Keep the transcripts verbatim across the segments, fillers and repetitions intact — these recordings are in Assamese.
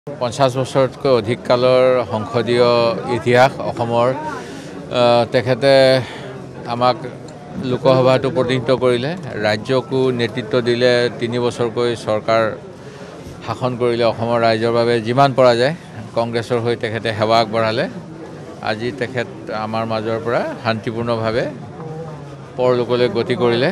পঞ্চাছ বছৰতকৈ অধিক কালৰ সংসদীয় ইতিহাস অসমৰ তেখেতে আমাক লোকসভাটো প্ৰতিনিধিত্ব কৰিলে ৰাজ্যকো নেতৃত্ব দিলে তিনি বছৰকৈ চৰকাৰ শাসন কৰিলে অসমৰ ৰাইজৰ বাবে যিমান পৰা যায় কংগ্ৰেছৰ হৈ তেখেতে সেৱা আগবঢ়ালে আজি তেখেত আমাৰ মাজৰ পৰা শান্তিপূৰ্ণভাৱে পৰলোকলৈ গতি কৰিলে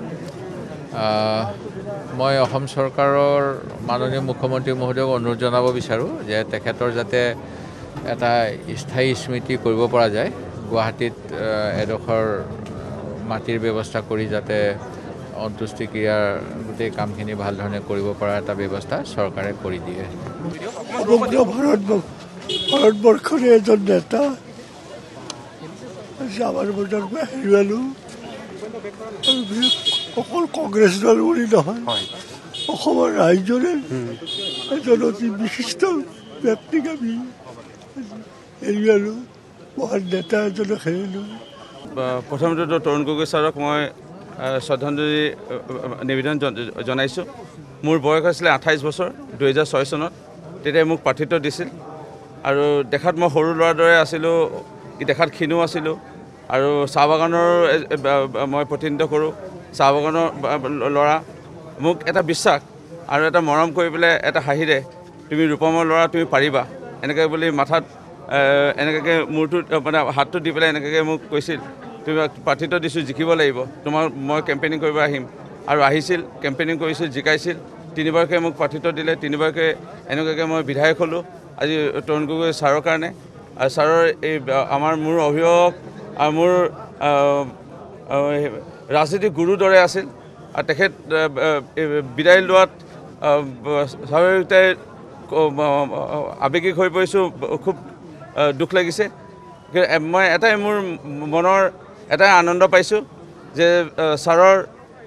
মই অসম চৰকাৰৰ মাননীয় মুখ্যমন্ত্ৰী মহোদয়ক অনুৰোধ জনাব বিচাৰোঁ যে তেখেতৰ যাতে এটা স্থায়ী স্মৃতি কৰিব পৰা যায় গুৱাহাটীত এডোখৰ মাটিৰ ব্যৱস্থা কৰি যাতে অন্ত্যেষ্টিক্ৰিয়াৰ গোটেই কামখিনি ভাল ধৰণে কৰিব পৰা এটা ব্যৱস্থা চৰকাৰে কৰি দিয়ে সমগ্ৰ ভাৰতবৰ্ষৰ এজন নেতা আমাৰ মাজৰ পৰা হেৰুৱালোঁ অকল কংগ্ৰেছ দল বুলি নহয় অসমৰ ৰাইজৰে এজন অতি বিশিষ্ট ব্যক্তিক আমি হেৰুৱালোঁ মহান নেতা এজনক হেৰুৱালোঁ প্ৰথমতে তৰুণ গগৈ ছাৰক মই শ্ৰদ্ধাঞ্জলি নিবেদন জনাইছোঁ মোৰ বয়স আছিলে আঠাইছ বছৰ দুহেজাৰ ছয় চনত তেতিয়া মোক প্ৰাৰ্থিত্ব দিছিল আৰু দেখাত মই সৰু ল'ৰাৰ দৰে আছিলোঁ দেখাত ক্ষীণো আছিলোঁ আৰু চাহ বাগানৰ মই প্ৰতিনিধিত্ব কৰোঁ চাহ বাগানৰ ল'ৰা মোক এটা বিশ্বাস আৰু এটা মৰম কৰি পেলাই এটা হাঁহিৰে তুমি ৰূপমৰ ল'ৰা তুমি পাৰিবা এনেকৈ বুলি মাথাত এনেকৈ মূৰটো মানে হাতটো দি পেলাই এনেকৈ মোক কৈছিল তুমি প্ৰাৰ্থিত্ব দিছোঁ জিকিব লাগিব তোমাৰ মই কেম্পেইনিং কৰিব আহিম আৰু আহিছিল কেম্পেইনিং কৰিছিল জিকাইছিল তিনিবাৰকৈ মোক প্ৰাৰ্থিত্ব দিলে তিনিবাৰকৈ এনেকুৱাকৈ মই বিধায়ক হ'লোঁ আজি তৰুণ গগৈ ছাৰৰ কাৰণে আৰু ছাৰৰ এই আমাৰ মোৰ অভিভাৱক আৰু মোৰ ৰাজনীতিক গুৰুৰ দৰে আছিল আৰু তেখেত বিদায় লোৱাত স্বাভাৱিকতে আৱেগিক হৈ পৰিছোঁ খুব দুখ লাগিছে মই এটাই মোৰ মনৰ এটাই আনন্দ পাইছোঁ যে ছাৰৰ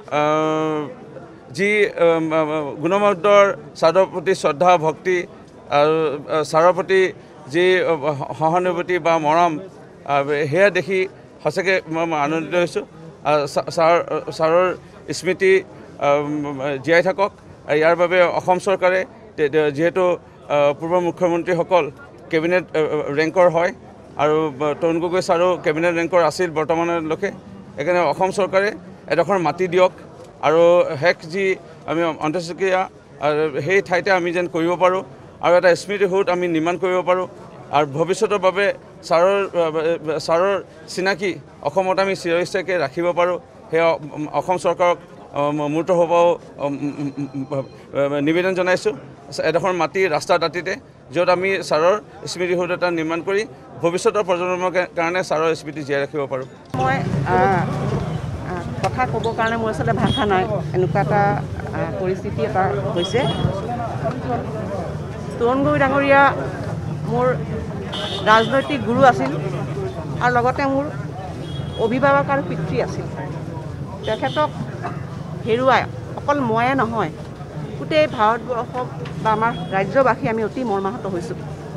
যি গুণমতৰ ছাৰৰ প্ৰতি শ্ৰদ্ধা ভক্তি আৰু ছাৰৰ প্ৰতি যি সহানুভূতি বা মৰম সেয়া দেখি সঁচাকৈ মই আনন্দিত হৈছোঁ ছাৰ ছাৰৰ স্মৃতি জীয়াই থাকক ইয়াৰ বাবে অসম চৰকাৰে যিহেতু পূৰ্ব মুখ্যমন্ত্ৰীসকল কেবিনেট ৰেংকৰ হয় আৰু তৰুণ গগৈ ছাৰো কেবিনেট ৰেংকৰ আছিল বৰ্তমানলৈকে সেইকাৰণে অসম চৰকাৰে এডোখৰ মাটি দিয়ক আৰু শেষ যি আমি অন্ত্যেষ্টিক্ৰিয়া সেই ঠাইতে আমি যেন কৰিব পাৰোঁ আৰু এটা স্মৃতিসৌধ আমি নিৰ্মাণ কৰিব পাৰোঁ আৰু ভৱিষ্যতৰ বাবে ছাৰৰ ছাৰৰ চিনাকি অসমত আমি চিৰস্থায়ীকৈ ৰাখিব পাৰোঁ সেয়া অসম চৰকাৰক মূৰ্ত হ'বও নিবেদন জনাইছোঁ এডোখৰ মাটি ৰাস্তা দাঁতিতে য'ত আমি ছাৰৰ স্মৃতিসৌধ এটা নিৰ্মাণ কৰি ভৱিষ্যতৰ প্ৰজন্মৰ কাৰণে ছাৰৰ স্মৃতি জীয়াই ৰাখিব পাৰোঁ মই কথা ক'বৰ কাৰণে মোৰ আচলতে ভাষা নাই এনেকুৱা এটা পৰিস্থিতি এটা হৈছে তৰুণ গগৈ ডাঙৰীয়া মোৰ ৰাজনৈতিক গুৰু আছিল আৰু লগতে মোৰ অভিভাৱক আৰু পিতৃ আছিল তেখেতক হেৰুৱাই অকল ময়ে নহয় গোটেই ভাৰতবৰ্ষ বা আমাৰ ৰাজ্যবাসী আমি অতি মৰ্মাহত হৈছোঁ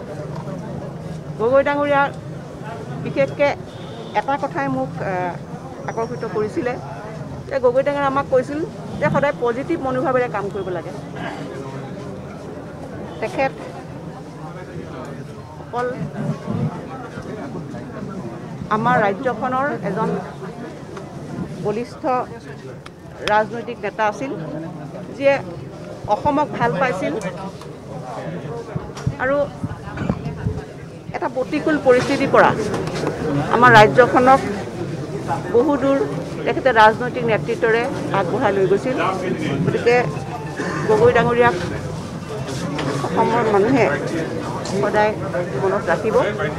গগৈ ডাঙৰীয়াৰ বিশেষকৈ এটা কথাই মোক আকৰ্ষিত কৰিছিলে যে গগৈ ডাঙৰীয়াই আমাক কৈছিল যে সদায় পজিটিভ মনোভাৱেৰে কাম কৰিব লাগে তেখেত অকল আমাৰ ৰাজ্যখনৰ এজন বলিষ্ঠ ৰাজনৈতিক নেতা আছিল যিয়ে অসমক ভাল পাইছিল আৰু এটা প্ৰতিকূল পৰিস্থিতিৰ পৰা আমাৰ ৰাজ্যখনক বহুদূৰ তেখেতে ৰাজনৈতিক নেতৃত্বৰে আগবঢ়াই লৈ গৈছিল গতিকে গগৈ ডাঙৰীয়াক অসমৰ মানুহে সদায় মনত ৰাখিব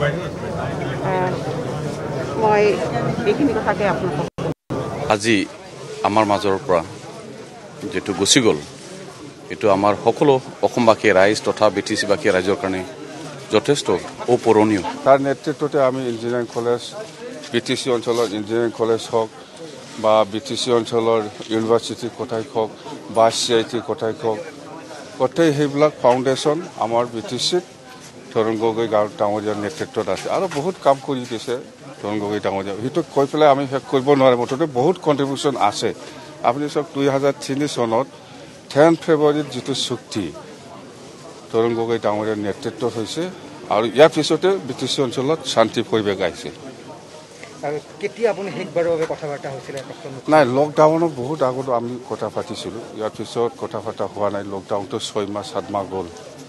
মই এইখিনি কথাকে আপোনালোকক আজি আমাৰ মাজৰ পৰা যেটো গুচি গ'ল এইটো আমাৰ সকলো অসমবাসী ৰাইজ তথা বি টি চিবাসী ৰাইজৰ কাৰণে যথেষ্ট অপূৰণীয় তাৰ নেতৃত্বতে আমি engineering college B T C অঞ্চলৰ ইঞ্জিনিয়াৰিং কলেজ হওক বা বি টি চি অঞ্চলৰ ইউনিভাৰ্চিটিৰ কথাই হওক বা চি আই টিৰ কথাই হওক গোটেই সেইবিলাক ফাউণ্ডেশ্যন আমাৰ বি টি চিত তৰুণ গগৈ ডাঙৰীয়াৰ নেতৃত্বত আছে আৰু বহুত কাম কৰি দিছে তৰুণ গগৈ ডাঙৰীয়া সেইটো কৈ পেলাই আমি শেষ কৰিব নোৱাৰে মুঠতে বহুত কণ্ট্ৰিবিউশ্যন আছে আপুনি চাওক দুই হাজাৰ তিনি চনত টেন ফেব্ৰুৱাৰীত যিটো চুক্তি তৰুণ গগৈ ডাঙৰীয়াৰ নেতৃত্বত হৈছে আৰু ইয়াৰ পিছতে বি টি চি অঞ্চলত শান্তি পৰিৱেশ আহিছে। কেতিয়া আপুনি শেষবাৰৰ বাবে কথা বাৰ্তা হৈছিলে? নাই, লকডাউনত বহুত আগত আমি কথা পাতিছিলোঁ। ইয়াৰ পিছত কথা পতা হোৱা নাই। লকডাউনটো ছয় মাহ সাত মাহ গ'ল।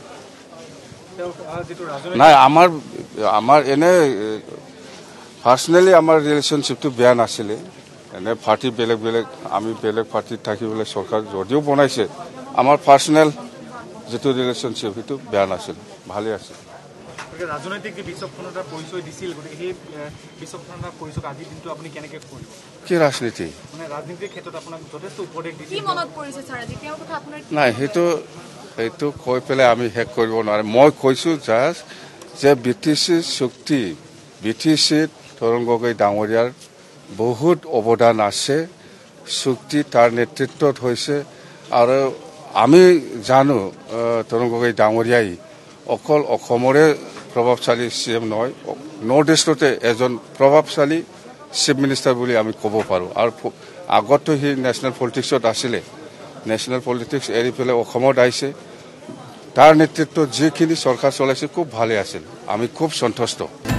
নাই, আমাৰ আমাৰ এনে পাৰ্চনেলি আমাৰ ৰিলেশ্যনশ্বিপটো বেয়া নাছিলে। এনে পাৰ্টি বেলেগ বেলেগ, আমি বেলেগ পাৰ্টিত থাকি পেলাই চৰকাৰ যদিও বনাইছে, আমাৰ পাৰ্চনেল যিটো ৰিলেশ্যনশ্বিপ সেইটো বেয়া নাছিল, ভালেই আছিল। ৰাজনৈতিক যে বিচক্ষণতাৰ পৰিচয় দিছিল, গতিকে সেই বিচক্ষণতাৰ পৰিচয় আজিৰ দিনটো আপুনি কেনেকৈ কৰিব? কি ৰাজনীতি? মানে ৰাজনীতিৰ ক্ষেত্ৰত আপোনাক যথেষ্ট উপদেশ দিছিল। নাই, সেইটো সেইটো কৈ পেলাই আমি শেষ কৰিব নোৱাৰিম। মই কৈছোঁ জাষ্ট যে বি টি চিৰ চুক্তি, বি টি চিত তৰুণ গগৈ ডাঙৰীয়াৰ বহুত অৱদান আছে। চুক্তি তাৰ নেতৃত্বত হৈছে আৰু আমি জানো তৰুণ গগৈ ডাঙৰীয়াই অকল অসমৰে প্ৰভাৱশালী চি এম নহয়, নৰ্থ ইষ্টতে এজন প্ৰভাৱশালী চিফ মিনিষ্টাৰ বুলি আমি ক'ব পাৰোঁ। আৰু আগতো সি নেশ্যনেল পলিটিক্সত আছিলে, নেশ্যনেল পলিটিক্স এৰি পেলাই অসমত আহিছে। তাৰ নেতৃত্বত যিখিনি চৰকাৰ চলাইছে খুব ভালে আছিল, আমি খুব সন্তুষ্ট।